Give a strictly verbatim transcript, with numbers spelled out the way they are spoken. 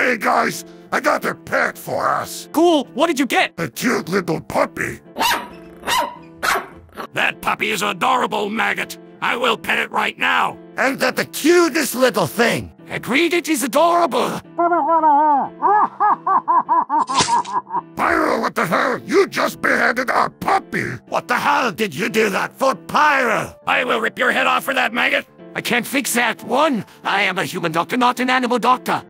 Hey guys, I got a pet for us. Cool, what did you get? A cute little puppy. That puppy is adorable, Maggot. I will pet it right now. Ain't that the cutest little thing? Agreed, it is adorable. Pyro, what the hell? You just beheaded our puppy. What the hell did you do that for, Pyro? I will rip your head off for that, Maggot. I can't fix that. One, I am a human doctor, not an animal doctor.